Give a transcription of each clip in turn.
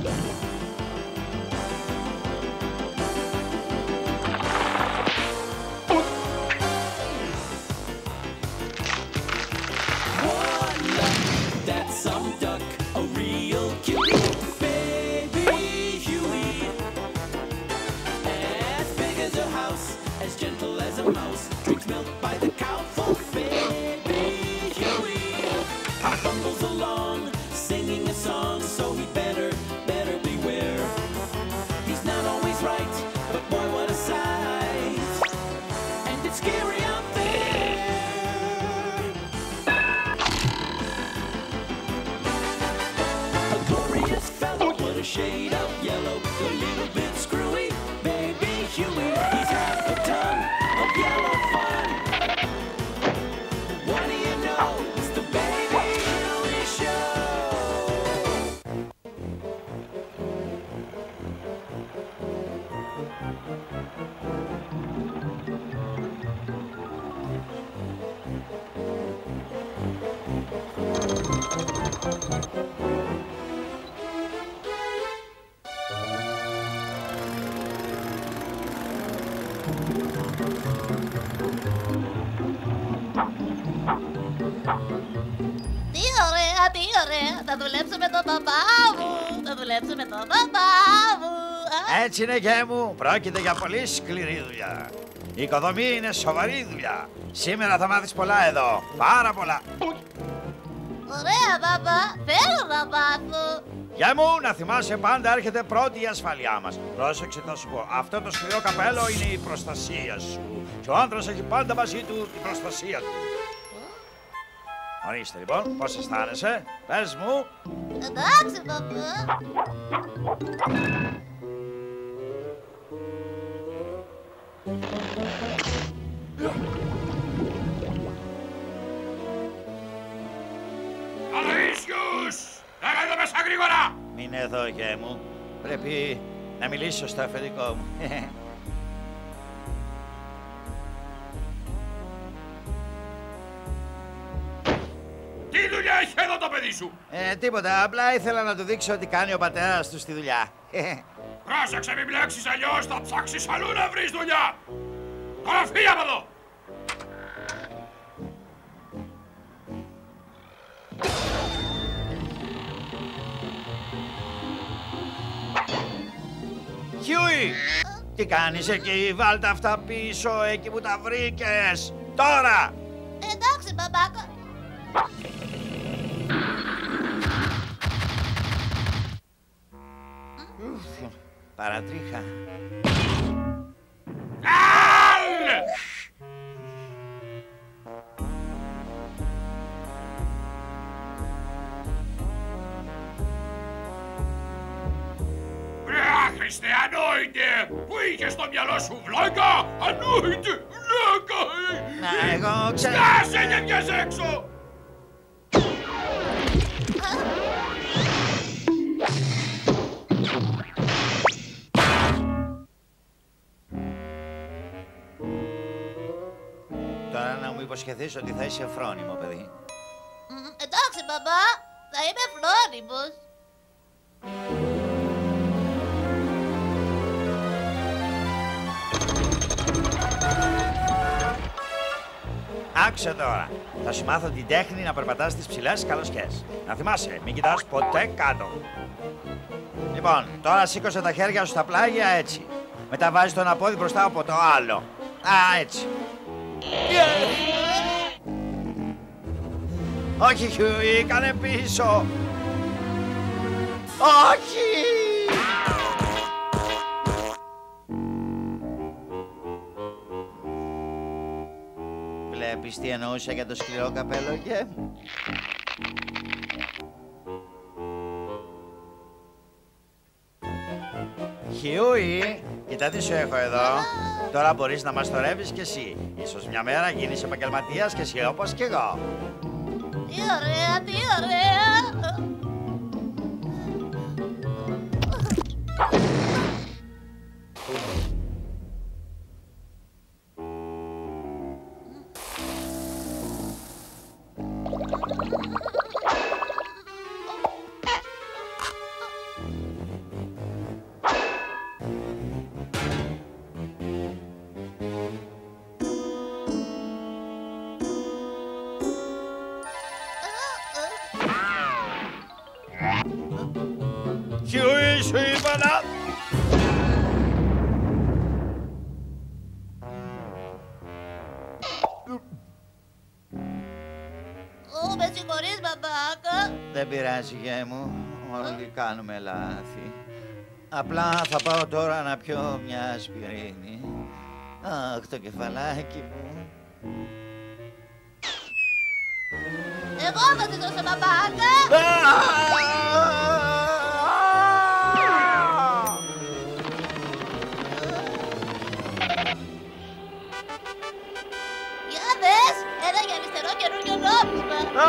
Θα δουλέψω με τον μπαμπά μου. Θα δουλέψω με τον μπαμπά μου. Έτσι είναι, γέ μου. Πρόκειται για πολύ σκληρή δουλειά. Η οικοδομή είναι σοβαρή δουλειά. Σήμερα θα μάθεις πολλά εδώ. Πάρα πολλά. Ωραία, μπαμπά. Θέλω να μάθω. Γέ μου, να θυμάσαι πάντα έρχεται πρώτη η ασφαλειά μας. Πρόσεξε, θα σου πω. Αυτό το σκληρό καπέλο είναι η προστασία σου. Και ο άντρας έχει πάντα μαζί του την προστασία του. Ορίστε λοιπόν, πώς αισθάνεσαι, πες μου. Εντάξει, μπαμπά. Αλήσιους! Έλα εδώ μέσα γρήγορα! Μην εδώ, γέ μου. Πρέπει να μιλήσω στο αφεντικό μου. Τι δουλειά έχει εδώ το παιδί σου? Τίποτα. Απλά ήθελα να του δείξω τι κάνει ο πατέρας του στη δουλειά. Πρόσεξε, μην μπλέξεις, αλλιώς θα ψάξεις αλλού να βρεις δουλειά. Τώρα φύγε από εδώ. Χιούι! Τι κάνεις εκεί, βάλτε αυτά πίσω, εκεί που τα βρήκες. Τώρα! Εντάξει, μπαμπάκα. Παρατρίχα. Χριστέ, ανόητε! Πού είχες στο μυαλό σου, βλάκα! Ανόητε! Βλάκα! Εγώ ξέρω... Σκάσε και βγες έξω! Τώρα να μου υποσχεθείς ότι θα είσαι φρόνιμο, παιδί. Εντάξει, μπαμπά. Θα είμαι φρόνιμος. Άκουσε τώρα. Θα σου μάθω την τέχνη να περπατάς στις ψηλές καλοσκές. Να θυμάσαι, μην κοιτάς ποτέ κάτω. Λοιπόν, τώρα σήκωσε τα χέρια σου στα πλάγια έτσι. Μετά βάζεις το ένα πόδι μπροστά από το άλλο. Α, έτσι. Όχι, Χιούι, κάνε πίσω. Όχι! Βλέπεις τι εννοούσα για το σκληρό καπέλο, γε μου. Χιούι, κοίτα τι σου έχω εδώ. Τώρα μπορείς να μαστορεύεις κι εσύ. Ίσως μια μέρα γίνεις επαγγελματίας κι εσύ όπως κι εγώ. Τι ωραία, τι ωραία. να... Με συγχωρείς, μπαμπάκα. Δεν πειράζει, γέ μου. Όλοι κάνουμε λάθη. Απλά θα πάω τώρα να πιω μια ασπιρίνη. Αχ, το κεφαλάκι μου. Εγώ θα τη δώσω, μπαμπάκα. Για δες, ένα για αριστερό καινούριο νόμισμα.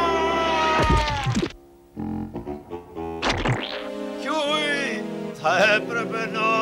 Χιούι, θα έπρεπε να...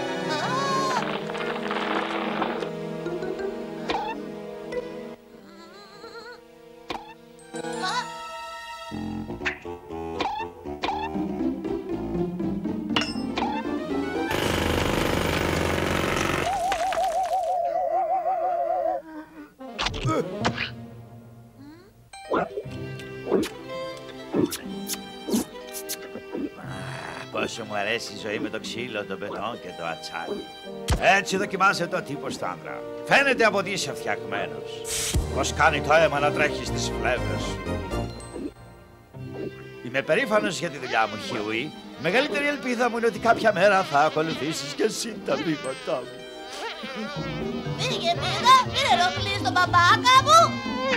Πόσο μου αρέσει η ζωή με το ξύλο, το μπετόν και το ατσάλι. Έτσι δοκιμάζεται ο τύπος του άντρα. Φαίνεται από τι είσαι φτιαγμένος. Πως κάνει το αίμα να τρέχει στις φλέβες σου. Είμαι περήφανος για τη δουλειά μου, Χιούι. Η μεγαλύτερη ελπίδα μου είναι ότι κάποια μέρα θα ακολουθήσεις και εσύ τα βήματά μου. Φύγε, πήρα, μην ενοχλείς τον μπαμπάκα μου.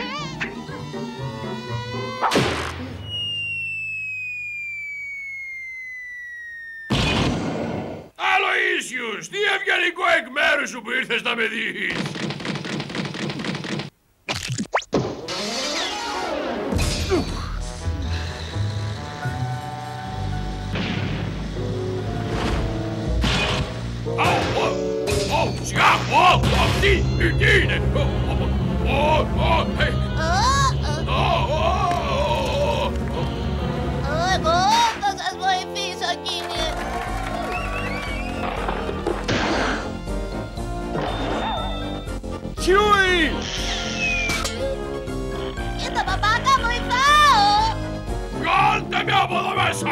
Αλοΐσιους, τι ευγενικό εκ μέρους σου που ήρθες να με δεις. Σιγά, αυτή, τι είναι. Εγώ θα σας βοηθήσω, κύριε. Χιούι! Κοίτα, μπαμπάκα, βοηθάω. Βγάλτε με από εδώ μέσα!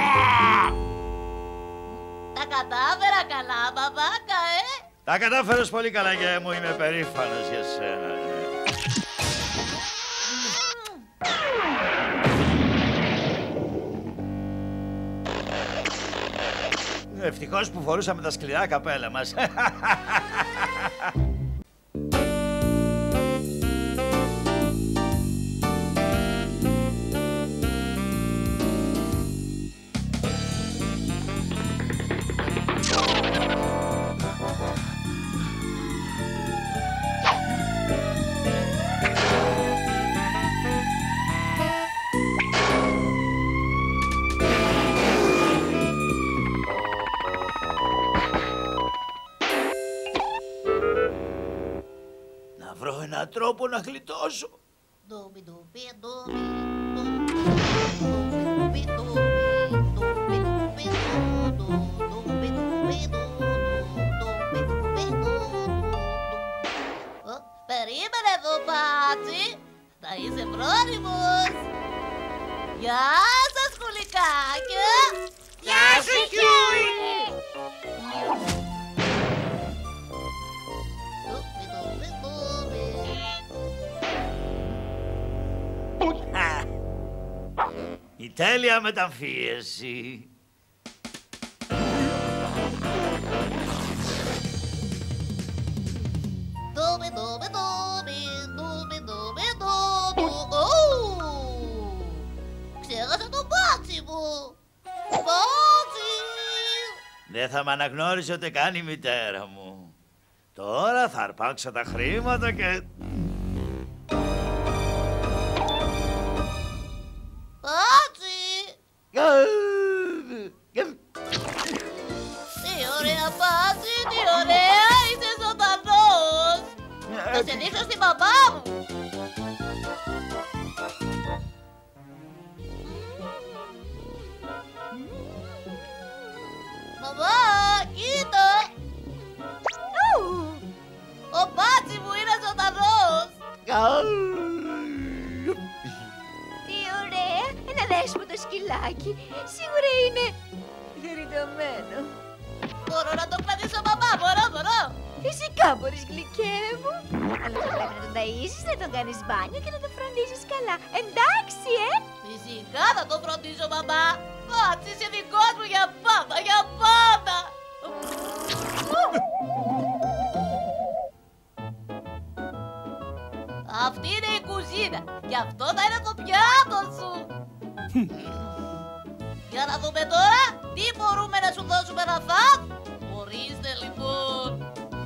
Τα κατάφερα καλά, μπαμπάκα, Τα κατάφερες πολύ καλά, γέ μου. Είμαι περήφανος για σένα. Ευτυχώς που φορούσαμε τα σκληρά καπέλα μας. Βρω έναν τρόπο να γλιτώσω. Περίμενε εδώ, Πάτσι. Θα είσαι πρόνιμος. Γεια σας, σκουλικάκια. Γεια σου, Χιούι. Η τέλεια μεταμφίεση. Ξέχασα τον Πάτσι μου. Πάτσι. Δεν θα μ' αναγνώρισε ούτε καν η μητέρα μου. Τώρα θα αρπάξω τα χρήματα και... Πάτσι. Τι ωραία, Πάτσι, τι ωραία, είσαι ζωντανός. Θα σε δείξω στην μπαμπά μου. Μπαμπά, κοίτα. Ο Πάτσι μου είναι ζωντανός. Τι ωραία, ένα δέσποτο σκυλάκι. Σίγουρα είναι χαριτωμένο. Μπορώ να το κρατήσω, μπαμπά, μπορώ. Φυσικά μπορείς, γλυκέ μου. Αλλά θα πρέπει να τον ταΐσεις, να τον κάνεις μπάνιο και να τον φροντίζεις καλά. Εντάξει, Φυσικά θα το φροντίζω, μπαμπά. Πάτσι, είσαι δικός μου για πάντα, για πάντα. Αυτή είναι η κουζίνα και αυτό θα είναι το πιάτο σου. Για να δούμε τώρα τι μπορούμε να σου δώσουμε να φας. Ορίστε λοιπόν.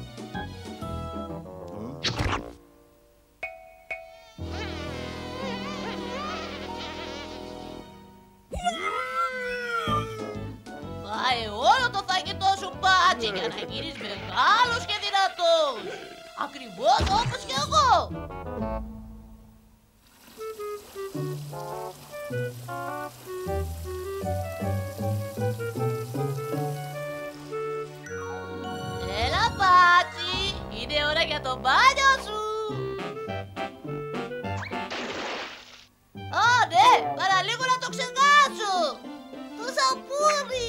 Φάε όλο το φαγητό σου, Πάτσι, για να γίνεις μεγάλος και δυνατός. Ακριβώς όπως και εγώ. Έλα, Πάτσι, είναι ώρα για το μπάνιο σου. Α, ναι, παραλίγο να το ξεχάσω. Το σαπούνι.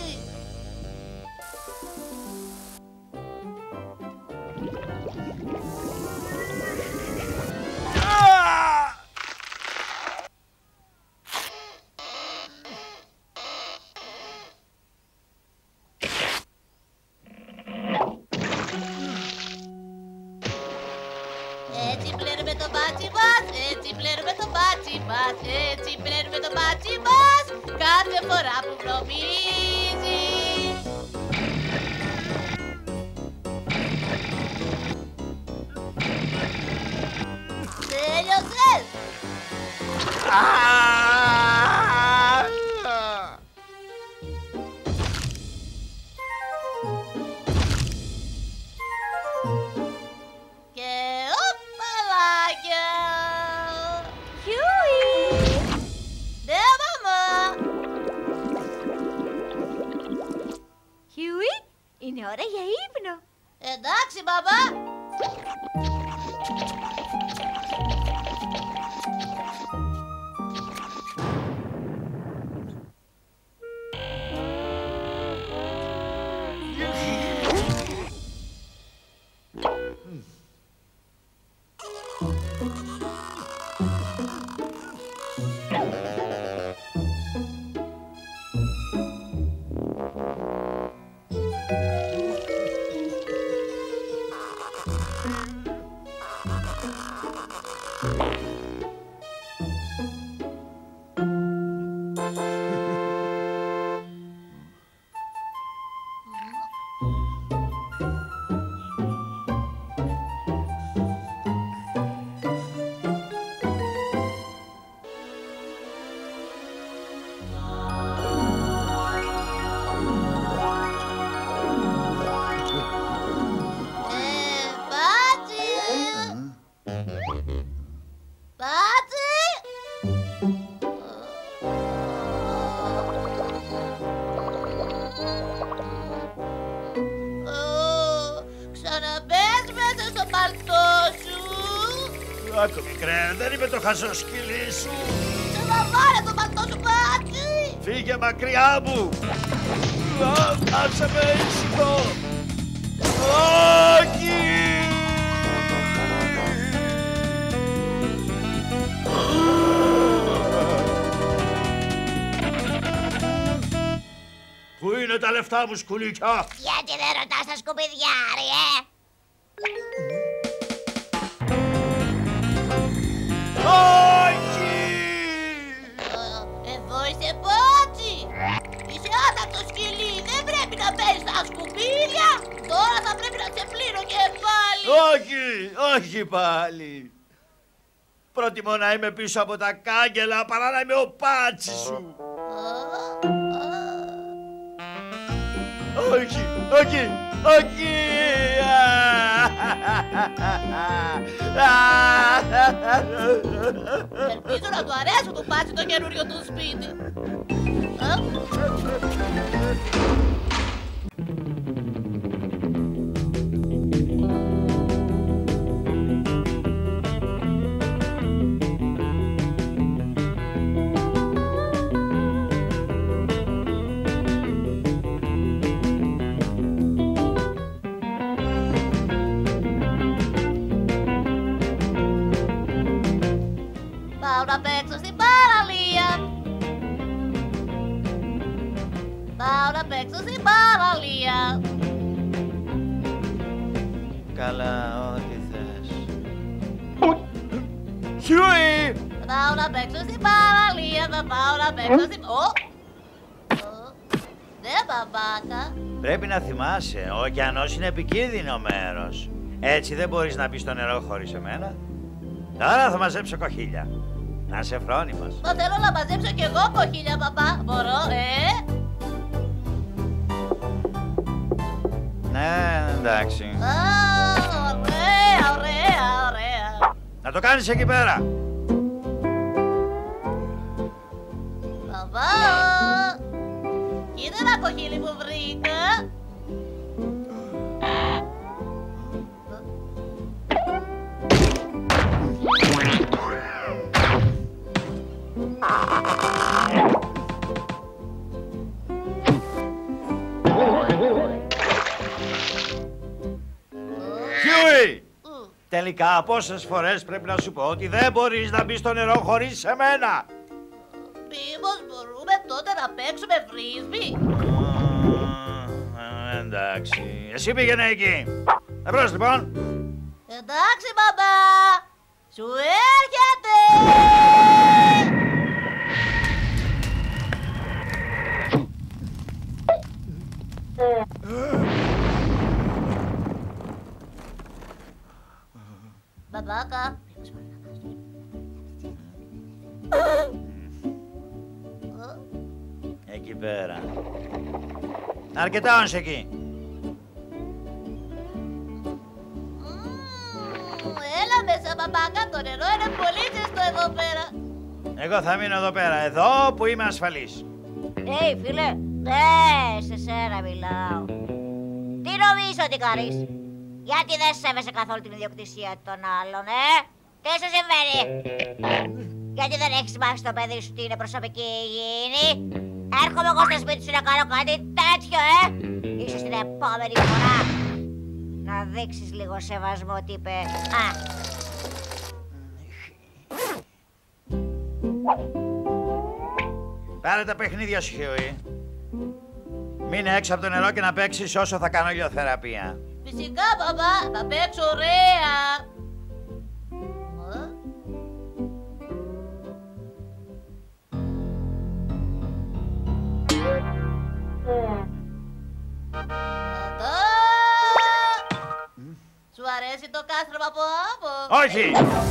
Έτσι πλένουμε το μπάτσι μας, έτσι πλένουμε το μπάτσι μας, έτσι πλένουμε το μπάτσι μας κάθε φορά που βρωμίζει. Τέλειωσες! Και οπαλάκια! Χιούι! Ναι, μαμά! Χιούι, είναι ώρα για ύπνο. Εντάξει, μπαμπά! Άκου μικρέ, δεν είμαι το χαζοσκυλί σου. Ξαναβάρε το παλτό σου, Πάτσι! Φύγε μακριά μου. Άσε με ήσυχο. Όχι! Πού είναι τα λεφτά μου, σκουλίκια? Γιατί δεν ρωτάς τα σκουπιδιά, ρε, Όχι! Εδώ είσαι, Πάτσι! Είσαι άτακτο σκυλί, δεν πρέπει να παίζεις στα σκουπίδια! Τώρα θα πρέπει να σε πλύνω και πάλι! Όχι, όχι πάλι. Προτιμώ να είμαι πίσω από τα κάγκελα παρά να είμαι ο Πάτσι σου. Όχι, όχι, όχι! Ελπίζω να του αρέσει του Πάτσι το καινούριο του σπίτι. πάω να παίξω στην παραλία. Καλά, ό,τι θες. Χιούι! Θα πάω να παίξω στην παραλία, θα πάω να παίξω στην... Ναι, μπαμπάκα. Πρέπει να θυμάσαι, ο ωκεανός είναι επικίνδυνο μέρος. Έτσι δεν μπορείς να μπεις στο νερό χωρίς εμένα. Τώρα θα μαζέψω κοχύλια. Να είσαι φρόνιμος. Μα θέλω να μαζέψω κι εγώ κοχύλια, παπά. Μπορώ, Ναι, εντάξει. Ωραία, ωραία, ωραία. Να το κάνεις εκεί πέρα. Παπά, κοίτα ένα κοχύλι που βρήκα. Χιούι! Τελικά πόσες φορές πρέπει να σου πω ότι δεν μπορείς να μπεις στο νερό χωρίς εμένα. Μήπως μπορούμε τότε να παίξουμε φρίσμπι? Εντάξει. Εσύ πήγαινε εκεί. Εμπρός λοιπόν. Εντάξει, μπαμπά. Σου έρχεται. Μπαμπάκα. Εκεί πέρα. Αρκετά όνς εκεί. Έλα μέσα, μπαμπάκα. Το νερό είναι πολύ ζεστό εδώ πέρα. Εγώ θα μείνω εδώ πέρα, εδώ που είμαι ασφαλής. Φίλε, ναι, σε σένα μιλάω. Τι νομίζω ότι κάνεις? Γιατί δεν σέβεσαι καθόλου την ιδιοκτησία των άλλων, Τι σου συμβαίνει? Γιατί δεν έχεις μάθει στο παιδί σου τι είναι προσωπική υγιεινή? Έρχομαι εγώ στο σπίτι σου να κάνω κάτι τέτοιο, Ίσως την επόμενη φορά να δείξεις λίγο σεβασμό, τι είπε. Πάρε τα παιχνίδια σου, Χιούι. Μείνε έξω από το νερό και να παίξεις όσο θα κάνω ηλιοθεραπεία. Φυσικά, μπαμπά. Θα παίξω ωραία. Σου αρέσει το κάστρωμα από άποψη? Όχι!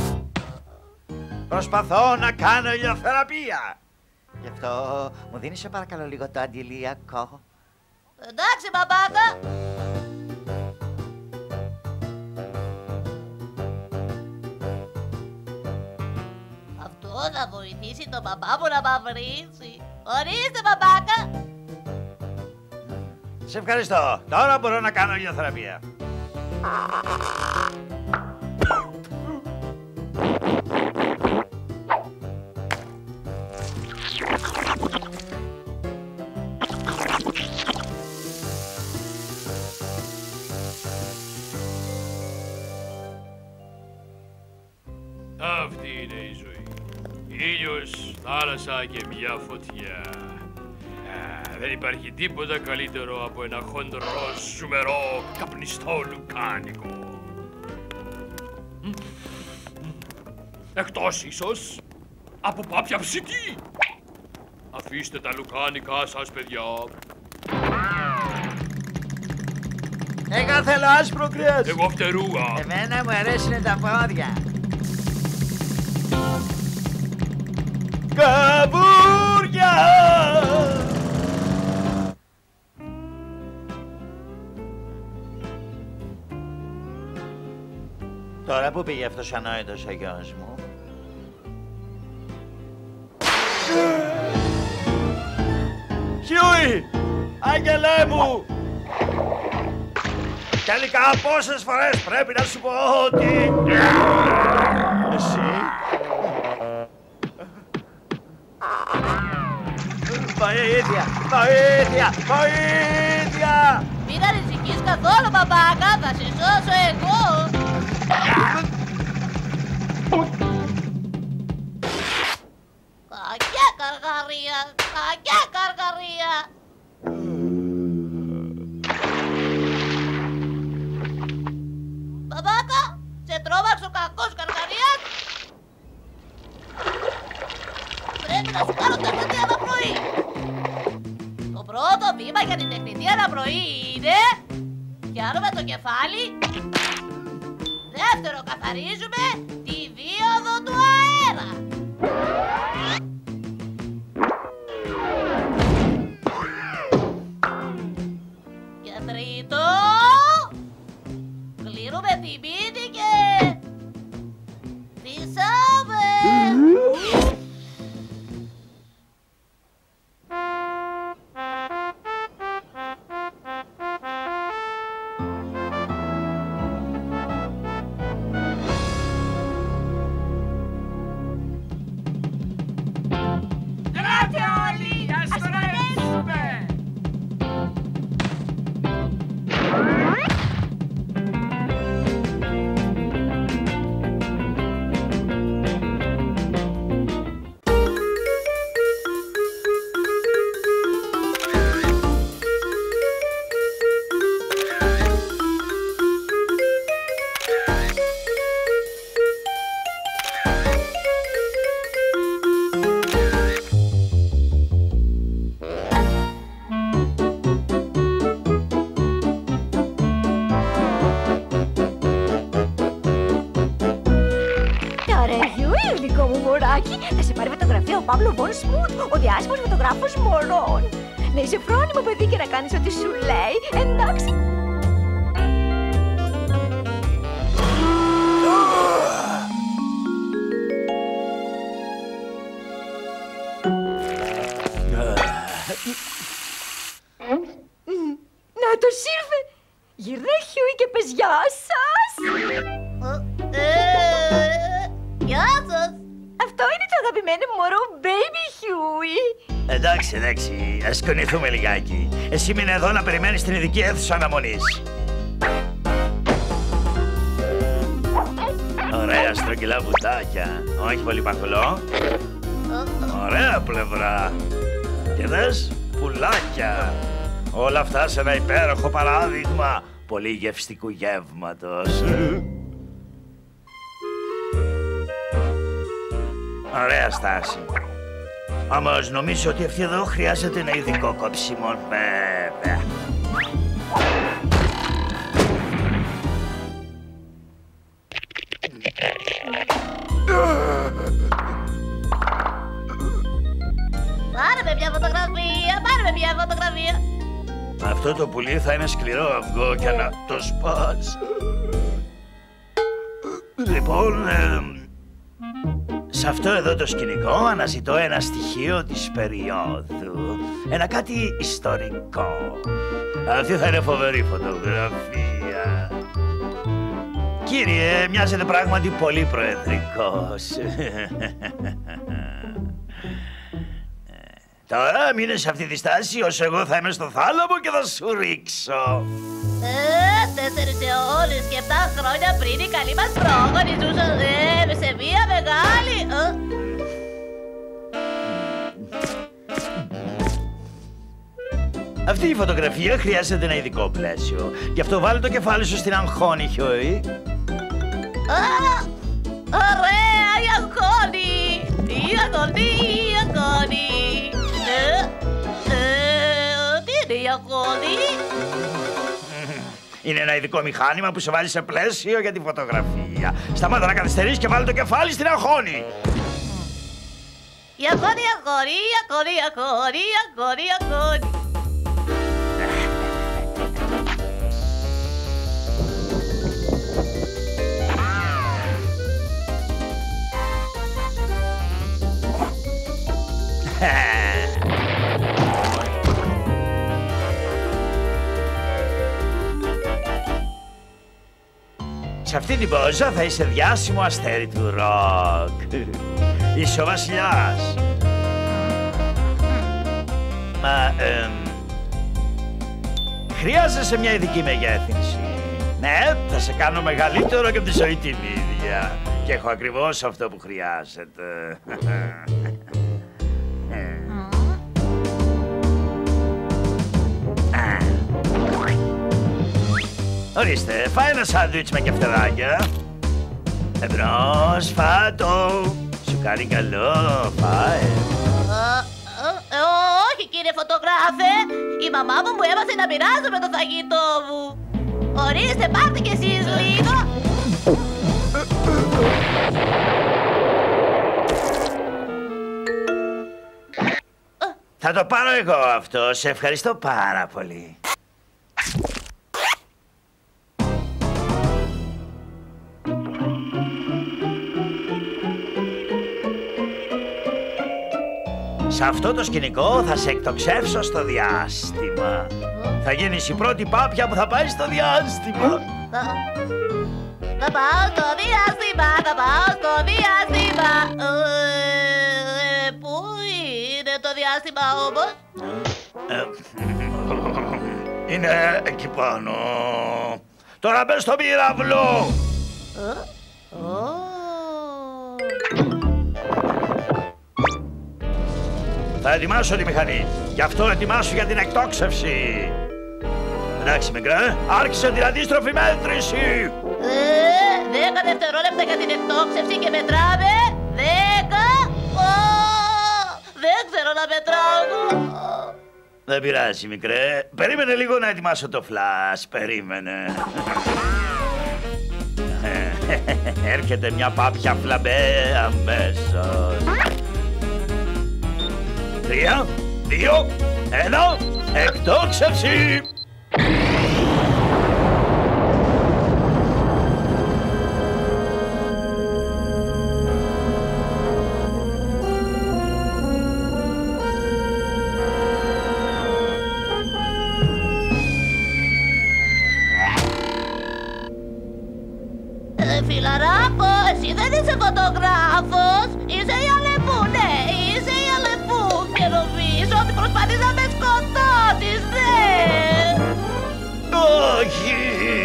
Προσπαθώ να κάνω ηλιοθεραπεία. Γι' αυτό μου δίνεις σε παρακαλώ λίγο το αντιλιακό. Εντάξει, μπαμπάκα. Αυτό θα βοηθήσει τον μπαμπά μου να μαυρίσει. Ορίστε, μπαμπάκα. Σε ευχαριστώ. Τώρα μπορώ να κάνω ηλιοθεραπεία. Αυτή είναι η ζωή. Ήλιος, θάλασσα και μια φωτιά. Δεν υπάρχει τίποτα καλύτερο από ένα χοντρό, ζουμερό, καπνιστό λουκάνικο. Εκτός ίσως από πάπια ψητή. Αφήστε τα λουκάνικά σας, παιδιά. Εγώ θέλω άσπρο κρέας. Εγώ φτερούγα. Εμένα μου αρέσουν τα πόδια. Καβούρια! Τώρα που πήγε αυτός ο ανόητος ο γιος μου? Χιούι! Άγγελέ μου! Τελικά πόσες φορές πρέπει να σου πω ότι... Εσύ... Βοήθεια! Βοήθεια! Βοήθεια! Μην ανησυχείς καθόλου, μπαμπάκα. Θα σε σώσω εγώ. Κακιά καργαρία. Κακιά καργαρία. πρώτο βήμα για την τεχνητή αναπνοή είναι... Πιάνουμε το κεφάλι. Δεύτερο, καθαρίζουμε τη δίωδο του αέρα. Και τρίτο, κλείνουμε τη μύτη και... Φυσάμε. Θα σε πάρει φωτογραφία ο Παύλο Βον Σμουτ, ο διάσημος φωτογράφος μωρών. Να είσαι φρόνιμο παιδί και να κάνεις ό,τι σου λέει, εντάξει. Να το ήρθε. Γυρνά Χιούι και πες γεια σας. Γεια σας. Αυτό είναι το αγαπημένο μου μωρό, baby Huey. Εντάξει, ας κουνηθούμε λιγάκι. Εσύ μείνε εδώ να περιμένεις την ειδική αίθουσα αναμονής. Ωραία στρογγυλά βουτάκια. Όχι πολύ παχουλό. Ωραία πλευρά. Και δες, πουλάκια. Όλα αυτά σε ένα υπέροχο παράδειγμα πολύ γευστικού γεύματος. Ωραία στάση. Όμως νομίζω ότι αυτή εδώ χρειάζεται ένα ειδικό κόψιμο, βέβαια. Πάρε μια φωτογραφία. Αυτό το πουλί θα είναι σκληρό αυγό και να το σπάς. Λοιπόν, σε αυτό εδώ το σκηνικό αναζητώ ένα στοιχείο της περίοδου. Ένα κάτι ιστορικό. Αυτή θα είναι φοβερή φωτογραφία. Κύριε, μοιάζετε πράγματι πολύ προεδρικός. Τώρα μείνε σε αυτή τη στάση όσο εγώ θα είμαι στο θάλαμο και θα σου ρίξω. 4 αιώνες και 7 χρόνια πριν οι καλοί μας πρόγονοι ζούσαν σε μία μεγάλη... Αυτή η φωτογραφία χρειάζεται ένα ειδικό πλαίσιο. Γι' αυτό βάλε το κεφάλι σου στην αγχώνη, Χιούι. Ωραία, η αγχώνη. Τι είναι η αγχώνη? Είναι ένα ειδικό μηχάνημα που σε βάζει σε πλαίσιο για τη φωτογραφία. Σταμάτα να καθυστερείς και βάλε το κεφάλι στην αγχώνη. Η αγχώνη. Σε αυτή την πόζα θα είσαι διάσημο αστέρι του ροκ. Είσαι ο βασιλιάς. Μα, χρειάζεσαι μια ειδική μεγέθυνση. Ναι, θα σε κάνω μεγαλύτερο και από τη ζωή την ίδια. Και έχω ακριβώς αυτό που χρειάζεται. Ορίστε, φάει ένα σάντουιτς με κεφτεδάκια. Εμπρός, φάτο. Σου κάνει καλό, φάε. Όχι κύριε φωτογράφε, Η μαμά μου έβασε να μοιράζω με το φαγητό μου. Ορίστε, πάρτε κι εσείς λίγο. Θα το πάρω εγώ αυτό. Σε ευχαριστώ πάρα πολύ. Σε αυτό το σκηνικό θα σε εκτοξεύσω στο διάστημα. Θα γίνεις η πρώτη πάπια που θα πάει στο διάστημα. Θα πάω στο διάστημα, θα πάω στο διάστημα. Πού είναι το διάστημα όμως? Είναι εκεί πάνω. Τώρα μπες στο πύραυλο. Θα ετοιμάσω τη μηχανή. Γι' αυτό ετοιμάσου για την εκτόξευση. Εντάξει, μικρά, άρχισε την αντίστροφη μέτρηση. 10 δευτερόλεπτα για την εκτόξευση και μετράμε. 10. Δεν ξέρω να μετράω. Δεν πειράζει, μικρέ. Περίμενε λίγο να ετοιμάσω το φλας. Περίμενε. Έρχεται μια πάπια φλαμπέ αμέσως. 3, 2, 1, εκτόξευση! Φιλαράκο, εσύ δεν είσαι φωτογράφος. Είσαι η Αλεπού, ναι, είσαι η Αλεπού. Και νομίζω ότι προσπαθείς να με σκοτώσεις, ναι. Όχι!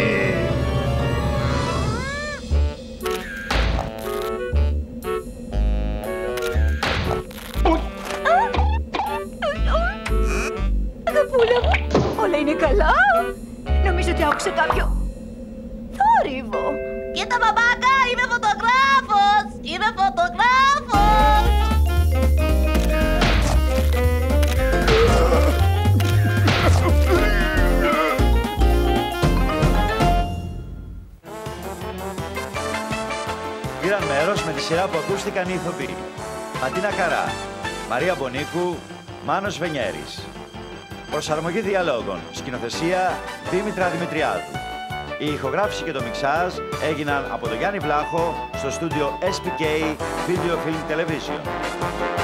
Αγαπούλα μου, όλα είναι καλά. Νομίζω ότι άκουσα κάποιο θόρυβο. Κοίτα, μαμάκα, είμαι φωτογράφος. Είμαι φωτογράφος. Πήραν μέρος με τη σειρά που ακούστηκαν οι ηθοποιοί. Ματίνα Καρά, Μαρία Μπονίκου, Μάνος Βενιέρης. Προσαρμογή διαλόγων, σκηνοθεσία Δήμητρα Δημητριάδου. Η ηχογράφηση και το μιξάζ έγιναν από τον Γιάννη Βλάχο στο στούντιο SPK Video Film Television.